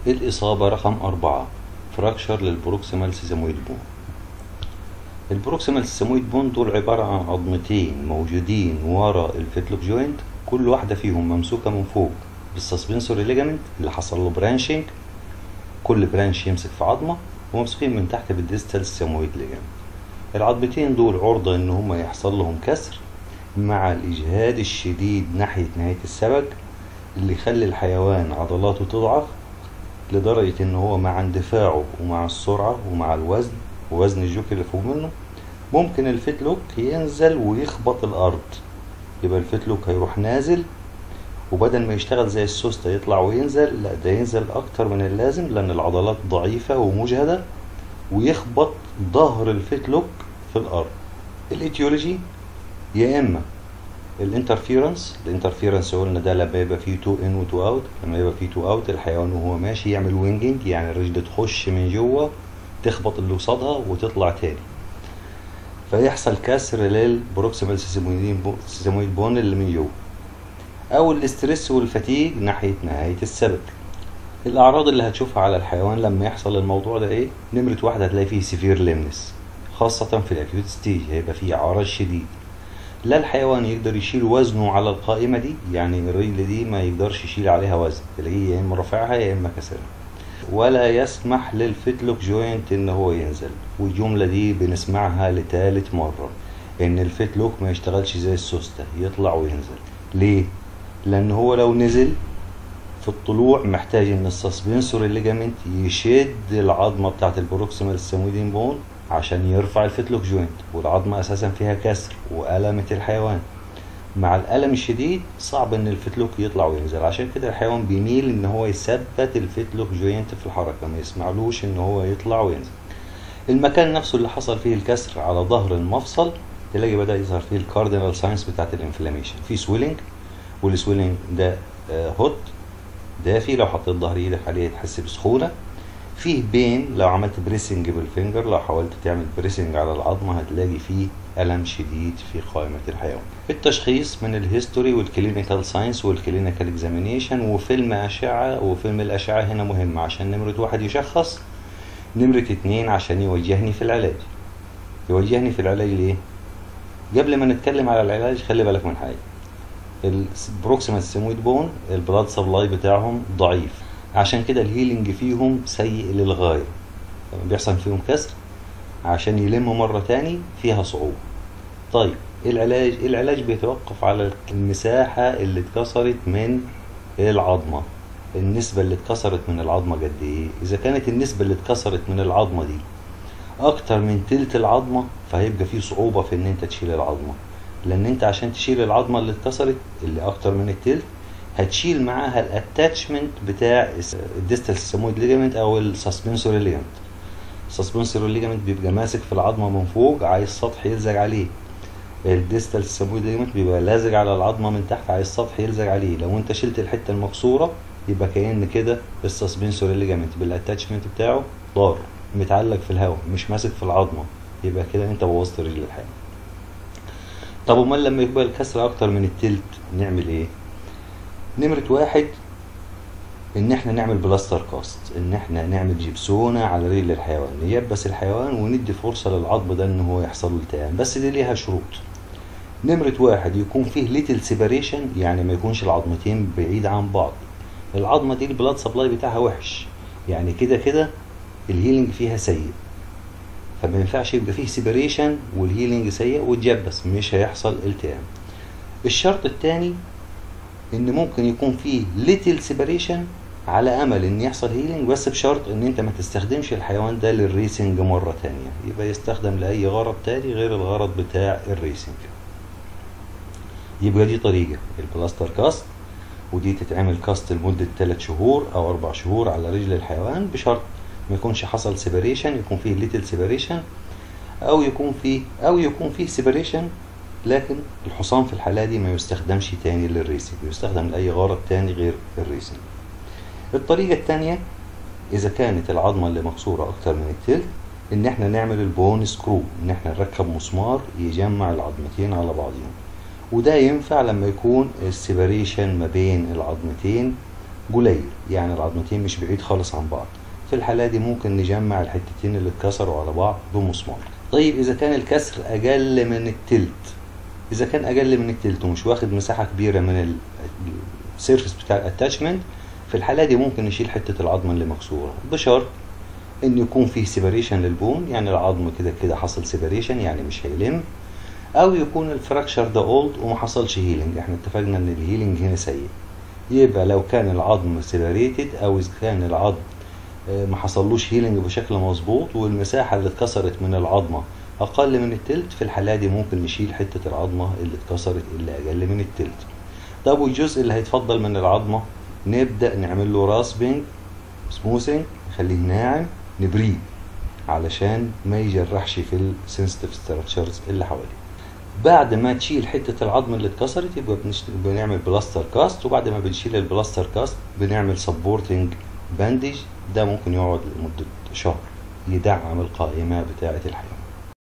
الإصابة رقم 4 فراكشر للبروكسيمال سيزامويد بون. البروكسيمال سيزامويد بون دول عبارة عن عظمتين موجودين ورا الفيتلوك جوينت، كل واحدة فيهم ممسوكة من فوق بالسسبنسوري ليجامنت اللي حصل له برانشنج، كل برانش يمسك في عظمة، وممسوكين من تحت بالديستال سيزامويد ليجامنت. العظمتين دول عرضة ان هم يحصل لهم كسر مع الإجهاد الشديد ناحية نهاية السبج اللي يخلي الحيوان عضلاته تضعف لدرجة ان هو مع اندفاعه ومع السرعة ومع الوزن ووزن الجوك اللي فوق منه ممكن الفيتلوك ينزل ويخبط الارض. يبقى الفيتلوك هيروح نازل، وبدل ما يشتغل زي السوستة يطلع وينزل، لا ده ينزل اكتر من اللازم لان العضلات ضعيفة ومجهدة، ويخبط ظهر الفيتلوك في الارض. الايتيولوجي يا اما الانترفيرنس قلنا ده لما يبقى فيه 2 ان و 2 اوت، لما يبقى فيه 2 اوت الحيوان وهو ماشي يعمل وينجنج، يعني الرجل تخش من جوه تخبط اللي قصادها وتطلع تاني، فيحصل كسر للبروكسيمال سيزامويد بون اللي من جوه. او الاسترس والفتيج ناحيه نهايه السبب. الاعراض اللي هتشوفها على الحيوان لما يحصل الموضوع ده ايه؟ نمره واحد هتلاقي فيه سيفير ليمنس، خاصه في الاكيوت ستيج هيبقى فيه عرج شديد، لا الحيوان يقدر يشيل وزنه على القائمة دي، يعني الرجل دي ما يقدرش يشيل عليها وزن، تلاقيه يا اما رافعها يا اما كسرها، ولا يسمح للفيتلوك جوينت ان هو ينزل. والجملة دي بنسمعها لثالث مرة، ان الفيتلوك ما يشتغلش زي السوستة يطلع وينزل. ليه؟ لان هو لو نزل في الطلوع محتاج ان السسبنسوري ليجامنت يشد العظمة بتاعت البروكسيمال سيزامويد بون عشان يرفع الفيتلوك جوينت، والعظمة اساسا فيها كسر وألمت الحيوان. مع الألم الشديد صعب ان الفيتلوك يطلع وينزل، عشان كده الحيوان بيميل ان هو يثبت الفيتلوك جوينت في الحركة، ما يسمعلوش ان هو يطلع وينزل. المكان نفسه اللي حصل فيه الكسر على ظهر المفصل تلاقي بدأ يظهر فيه الكاردينال ساينس بتاعت الانفلاميشن، في سويلنج، والسويلنج ده هوت دافي، لو حطيت ظهر ايدك عليه تحس بسخونة. فيه بين لو عملت بريسنج بالفينجر، لو حاولت تعمل بريسنج على العظمة هتلاقي فيه ألم شديد في قائمة الحيوان. التشخيص من الهيستوري والكلينيكال ساينس والكلينيكال اكزامينيشن وفيلم أشعة، وفيلم الأشعة هنا مهم عشان نمرة واحد يشخص، نمرة 2 عشان يوجهني في العلاج. يوجهني في العلاج ليه؟ قبل ما نتكلم على العلاج خلي بالك من حاجة، البروكسيمال سيزامويد بون البلاد سبلاي بتاعهم ضعيف، عشان كده الهيلينج فيهم سيء للغاية. لما بيحصل فيهم كسر عشان يلموا مرة تاني فيها صعوبة. طيب العلاج بيتوقف على المساحة اللي اتكسرت من العظمة، النسبة اللي اتكسرت من العظمة قد ايه. اذا كانت النسبة اللي اتكسرت من العظمة دي اكتر من تلت العظمة فهيبقى فيه صعوبة في ان انت تشيل العظمة، لان انت عشان تشيل العظمة اللي اتكسرت اللي اكتر من التلت هتشيل معاها الاتاتشمنت بتاع الديستال سيزامويد ليجامنت او السسبنسوري ليجامنت. السسبنسوري ليجامنت بيبقى ماسك في العظمة من فوق عايز سطح يلزق عليه، الديستال سيزامويد ليجامنت بيبقى لازق على العظمة من تحت عايز سطح يلزق عليه. لو انت شلت الحتة المكسورة يبقى كأن كده السسبنسوري ليجامنت بالاتاتشمنت بتاعه ضار متعلق في الهواء مش ماسك في العظمة، يبقى كده انت بوظت رجل الحيوان. طب امال لما يبقى الكسر اكتر من التلت نعمل ايه؟ نمرة واحد ان احنا نعمل بلاستر كاست، ان احنا نعمل جبسونة على رجل الحيوان، نيبس الحيوان وندي فرصة للعظم ده ان هو يحصل له التئام، بس دي ليها شروط. نمرة واحد يكون فيه ليتل سيباريشن، يعني ما يكونش العظمتين بعيد عن بعض. العظمة دي البلاد سبلاي بتاعها وحش، يعني كده كده الهيلينج فيها سيء، فما ينفعش يبقى فيه سيباريشن والهيلينج سيء وتجبس، مش هيحصل التئام. الشرط الثاني ان ممكن يكون فيه ليتل سيباريشن على امل ان يحصل هيلينج، بس بشرط ان انت ما تستخدمش الحيوان ده للريسنج مرة تانية، يبقى يستخدم لاي غرض تاني غير الغرض بتاع الريسنج. يبقى دي طريقة البلاستر كاست، ودي تتعمل كاست لمدة 3 شهور او 4 شهور على رجل الحيوان، بشرط ما يكونش حصل سيباريشن، يكون فيه ليتل سيباريشن او يكون فيه سيباريشن، لكن الحصان في الحالة دي ما يستخدمش تاني للريسنج، يستخدم لأي غرض تاني غير الريسنج. الطريقة التانية إذا كانت العظمة اللي مكسورة أكتر من التلت، إن إحنا نعمل البون سكرو، إن إحنا نركب مسمار يجمع العظمتين على بعضهم، وده ينفع لما يكون السيباريشن ما بين العظمتين قليل، يعني العظمتين مش بعيد خالص عن بعض. في الحالة دي ممكن نجمع الحتتين اللي اتكسروا على بعض بمسمار. طيب إذا كان الكسر أقل من التلت، إذا كان أقل من التلت ومش واخد مساحة كبيرة من السيرفس بتاع الاتاتشمنت، في الحالة دي ممكن نشيل حتة العظمة اللي مكسورة، بشرط إن يكون فيه سيباريشن للبون، يعني العظم كده كده حصل سيباريشن يعني مش هيلم، أو يكون الفراكشر ده اولد وما حصلش هيلينج. احنا اتفقنا إن الهيلينج هنا سيء. يبقى لو كان العظم سيباريتد أو إذا كان العظم ما حصلوش هيلينج بشكل مظبوط والمساحة اللي اتكسرت من العظمة أقل من التلت، في الحالة دي ممكن نشيل حتة العظمة اللي اتكسرت اللي أقل من التلت. طب والجزء اللي هيتفضل من العظمة نبدأ نعمل له راسبنج سموثنج، نخليه ناعم، نبريه علشان ما يجرحش في السنسيتيف ستراكشرز اللي حواليه. بعد ما تشيل حتة العظم اللي اتكسرت يبقى بنعمل بلاستر كاست، وبعد ما بنشيل البلاستر كاست بنعمل سبورتنج باندج، ده ممكن يقعد لمدة شهر يدعم القائمة بتاعة الحيوان.